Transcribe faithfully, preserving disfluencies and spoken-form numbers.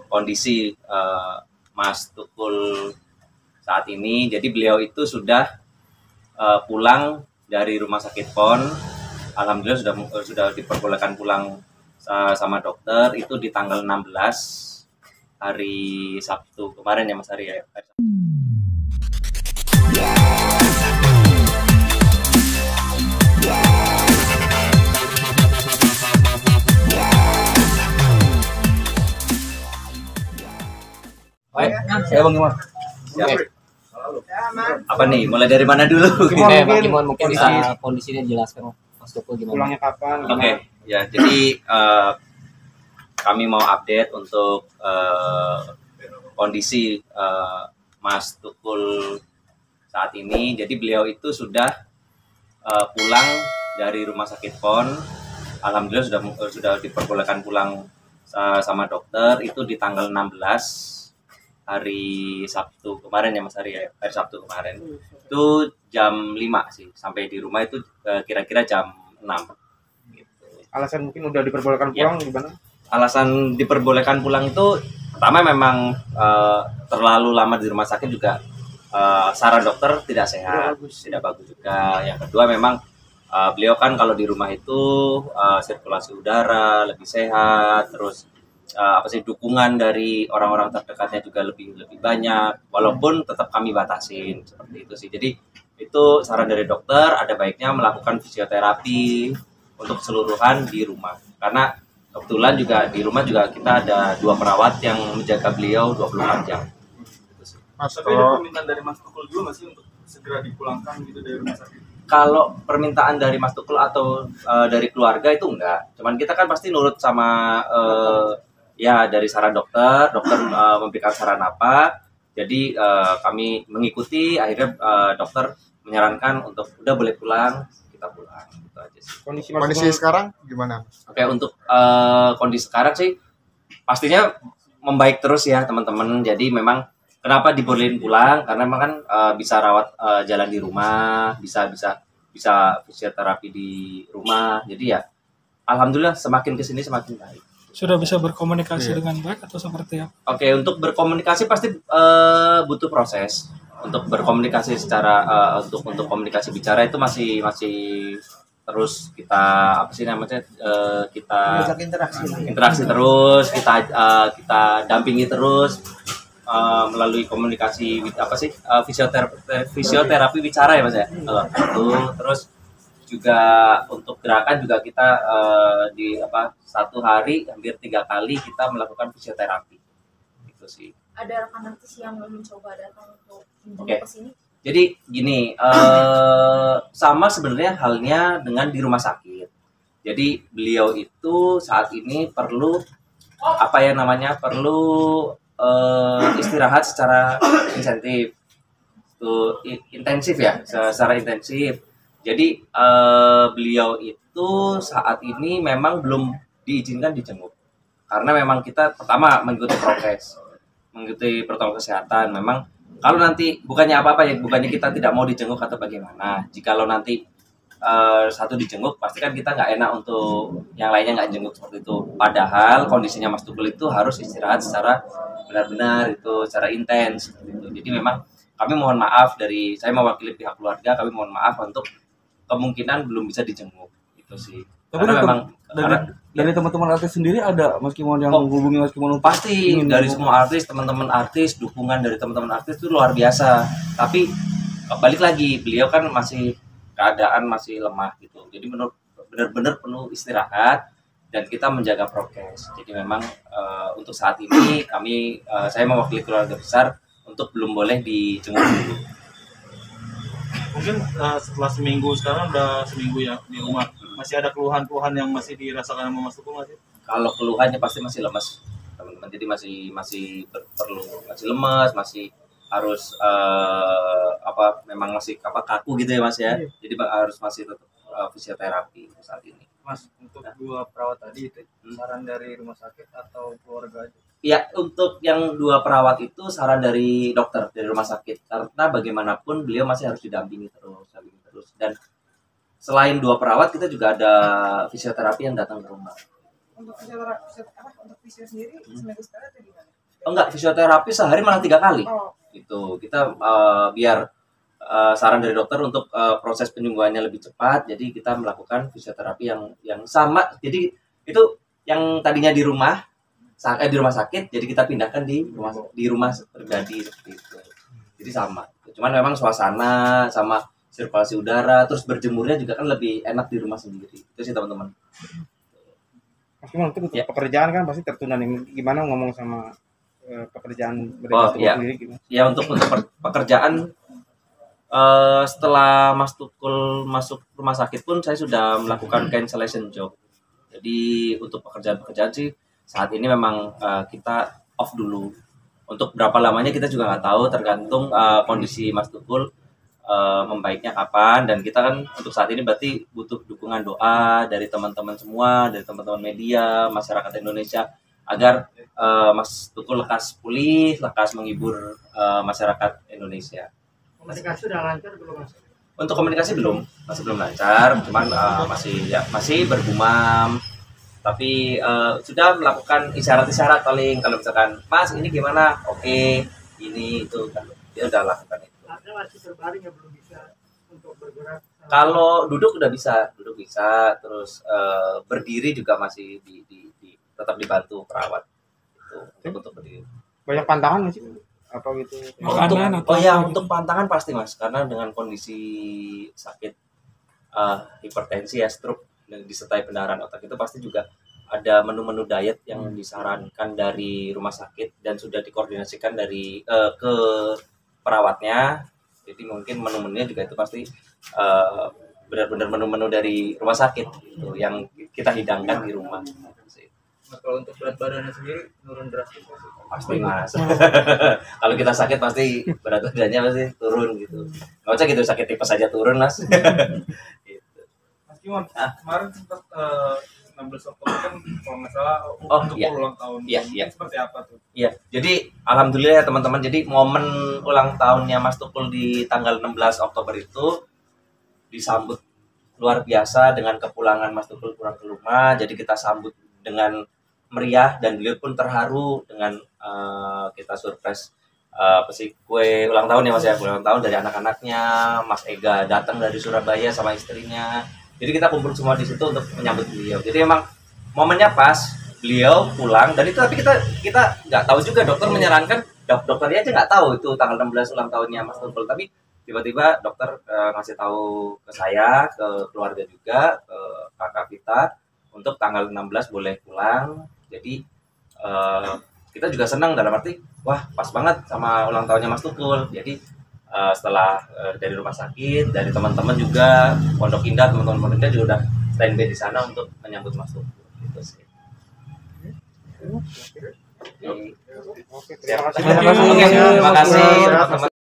kondisi uh, Mas Tukul saat ini. Jadi beliau itu sudah uh, pulang dari rumah sakit P O N. Alhamdulillah sudah sudah diperbolehkan pulang uh, sama dokter itu di tanggal enam belas hari Sabtu kemarin ya Mas Ari ya. Baik, saya Bang Iman. Siap. Apa nih? Mulai dari mana dulu? Oke, Bang Iman mungkin bisa kondisinya jelaskan Mas Tukul gimana? Pulangnya kapan? Oke, okay. Ya jadi uh, kami mau update untuk uh, kondisi uh, Mas Tukul saat ini. Jadi beliau itu sudah uh, pulang dari rumah sakit P O N. Alhamdulillah sudah sudah diperbolehkan pulang uh, sama dokter itu di tanggal enam belas hari Sabtu kemarin ya Mas Ari ya, hari Sabtu kemarin. Itu jam lima sih, sampai di rumah itu uh, kira-kira jam enam. Gitu. Alasan mungkin udah diperbolehkan pulang ya. Gimana? Alasan diperbolehkan pulang itu pertama memang uh, terlalu lama di rumah sakit juga uh, saran dokter tidak sehat, tidak bagus, tidak bagus juga. Yang kedua memang uh, beliau kan kalau di rumah itu uh, sirkulasi udara lebih sehat, terus uh, apa sih dukungan dari orang-orang terdekatnya juga lebih lebih banyak, walaupun tetap kami batasin seperti itu sih. Jadi itu saran dari dokter, ada baiknya melakukan fisioterapi untuk keseluruhan di rumah, karena kebetulan juga di rumah juga kita ada dua perawat yang menjaga beliau dua puluh empat jam. Mas, tapi ada permintaan dari Mas Tukul juga masih untuk segera dipulangkan gitu dari rumah sakit? Kalau permintaan dari Mas Tukul atau uh, dari keluarga itu enggak. Cuman kita kan pasti nurut sama uh, ya dari saran dokter, dokter uh, memberikan saran apa. Jadi uh, kami mengikuti, akhirnya uh, dokter menyarankan untuk udah boleh pulang, kita pulang. Gitu aja sih. Kondisi, kondisi sekarang gimana? Oke, untuk uh, kondisi sekarang sih pastinya membaik terus ya teman-teman. Jadi memang kenapa dibolehin pulang? Karena memang kan uh, bisa rawat uh, jalan di rumah, bisa bisa bisa fisioterapi di rumah. Jadi ya alhamdulillah semakin kesini semakin baik. Sudah bisa berkomunikasi yeah. dengan baik atau seperti apa? Oke, untuk berkomunikasi pasti uh, butuh proses. Untuk berkomunikasi secara uh, untuk untuk komunikasi bicara itu masih masih terus kita apa sih namanya uh, kita interaksi interaksi terus, kita uh, kita dampingi terus uh, melalui komunikasi apa sih uh, fisioterapi fisioterapi bicara ya Mas ya. Uh, itu terus juga untuk gerakan juga kita uh, di apa satu hari hampir tiga kali kita melakukan fisioterapi. Itu sih. Ada rekan artis yang mencoba datang untuk okay. ke sini. Jadi gini, uh, sama sebenarnya halnya dengan di rumah sakit. Jadi beliau itu saat ini perlu apa ya namanya perlu uh, istirahat secara insentif, tuh intensif ya, secara intensif. Jadi uh, beliau itu saat ini memang belum diizinkan dijenguk, karena memang kita pertama mengikuti prokes, mengikuti protokol kesehatan. Memang kalau nanti bukannya apa-apa ya, bukannya kita tidak mau dijenguk atau bagaimana. Jikalau nanti uh, satu dijenguk, pasti kan kita nggak enak untuk yang lainnya nggak jenguk seperti itu. Padahal kondisinya Mas Tukul itu harus istirahat secara benar-benar itu, secara intens seperti itu. Jadi memang kami mohon maaf dari saya mewakili pihak keluarga, kami mohon maaf untuk kemungkinan belum bisa dijenguk itu sih. Tapi karena memang dari, karena, dari teman-teman artis sendiri ada Mas Kimon yang oh, menghubungi Mas Kimon pasti dari semua artis, teman-teman artis, dukungan dari teman-teman artis itu luar biasa. Tapi balik lagi, beliau kan masih keadaan masih lemah gitu. Jadi menurut benar-benar penuh istirahat dan kita menjaga prokes. Jadi memang uh, untuk saat ini kami uh, saya mewakili keluarga besar untuk belum boleh dijenguk dulu. Mungkin uh, setelah seminggu, sekarang udah seminggu ya di rumah, masih ada keluhan-keluhan yang masih dirasakan sama Mas Tukul masih? Kalau keluhannya pasti masih lemas teman-teman, jadi masih masih ber- perlu masih lemas, masih harus uh, apa memang masih apa kaku gitu ya Mas ya, iya. Jadi harus masih tetap uh, fisioterapi saat ini. Mas, untuk nah. dua perawat tadi itu saran dari rumah sakit atau keluarga aja? Ya, untuk yang dua perawat itu saran dari dokter, dari rumah sakit. Karena bagaimanapun beliau masih harus didampingi terus, dampingi terus. Dan selain dua perawat, kita juga ada fisioterapi yang datang ke rumah. Untuk fisioterapi, apa? Untuk fisio sendiri, hmm. seminggu sekali atau gimana? oh enggak, fisioterapi sehari malah tiga kali. Oh, Itu kita eh, biar eh, saran dari dokter untuk eh, proses penyembuhannya lebih cepat, jadi kita melakukan fisioterapi yang yang sama. Jadi itu yang tadinya di rumah sa- eh, di rumah sakit, jadi kita pindahkan di rumah di rumah pribadi seperti itu. Jadi sama. Cuman memang suasana sama sirkulasi udara, terus berjemurnya juga kan lebih enak di rumah sendiri. Itu sih teman-teman. Mas Kimon, untuk Ya. pekerjaan kan pasti tertunda nih. Gimana ngomong sama eh, pekerjaan dari Oh, Mas Tukul iya. sendiri gimana? Ya untuk untuk per- pekerjaan eh, setelah Mas Tukul masuk rumah sakit pun saya sudah melakukan cancellation job. Jadi untuk pekerjaan-pekerjaan sih saat ini memang eh, kita off dulu. Untuk berapa lamanya kita juga nggak tahu, tergantung eh, kondisi Mas Tukul eh, membaiknya kapan. Dan kita kan untuk saat ini berarti butuh dukungan doa dari teman-teman semua, dari teman-teman media, masyarakat Indonesia agar eh, Mas Tukul lekas pulih, lekas menghibur eh, masyarakat Indonesia. Komunikasi udah lancar belum Mas? Untuk komunikasi belum, masih belum lancar, cuman eh, masih ya masih bergumam. Tapi eh, sudah melakukan isyarat-isyarat paling kalau misalkan Mas ini gimana? Oke, ini itu kan dia udah lakukan itu. Artinya masih terbaring ya belum bisa untuk bergerak. Kalau duduk udah bisa, duduk bisa, terus eh, berdiri juga masih di, di, di- tetap dibantu perawat itu untuk untuk berdiri. Banyak pantangan nggak sih? Apa gitu? Makanan Untuk, atau oh ya apa untuk pantangan pasti Mas, karena dengan kondisi sakit eh, hipertensi ya stroke dan disertai pendarahan otak itu pasti juga ada menu-menu diet yang disarankan dari rumah sakit dan sudah dikoordinasikan dari eh, ke perawatnya. Jadi mungkin menu-menunya juga itu pasti eh, benar-benar menu-menu dari rumah sakit gitu, yang kita hidangkan di rumah. Nah, kalau untuk berat badannya sendiri turun drastis Mas. Pasti Mas. Kalau kita sakit pasti berat badannya pasti turun gitu. Nggak usah gitu sakit tipes saja turun Mas. Gitu. Mas Kimon, Ah. kemarin sempat eh, enam belas Oktober kan kalau nggak salah Oh, untuk iya. ulang tahun. Iya, iya. Seperti apa tuh? Iya, jadi alhamdulillah ya teman-teman. Jadi momen ulang tahunnya Mas Tukul di tanggal enam belas Oktober itu disambut luar biasa dengan kepulangan Mas Tukul pulang ke rumah. Jadi kita sambut dengan meriah dan beliau pun terharu dengan eh, kita surprise eh, apa sih kue ulang tahun ya Mas ya, kue ulang tahun dari anak-anaknya. Mas Ega datang dari Surabaya sama istrinya. Jadi kita kumpul semua di situ untuk menyambut beliau. Jadi emang momennya pas beliau pulang dan itu, tapi kita kita nggak tahu juga, dokter menyarankan, dok dokternya aja nggak tahu itu tanggal enam belas ulang tahunnya Mas Tukul, tapi tiba-tiba dokter eh, ngasih tahu ke saya, ke keluarga juga, ke kakak kita untuk tanggal enam belas boleh pulang. Jadi eh, kita juga senang dalam arti wah pas banget sama ulang tahunnya Mas Tukul. Jadi eh, setelah eh, dari rumah sakit, dari teman-teman juga Pondok Indah, teman-teman Pondok Indah juga udah standby di sana untuk menyambut Mas Tukul. Gitu sih. Oke, terima kasih. Oke, terima kasih teman-teman.